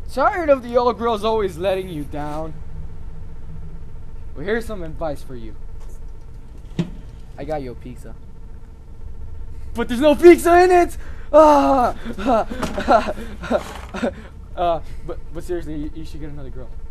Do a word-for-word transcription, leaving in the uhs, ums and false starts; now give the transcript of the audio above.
Tired of the old girls always letting you down? Well, here's some advice for you. I got you a pizza. But there's no pizza in it! Ah! uh, but, but seriously, you, you should get another girl.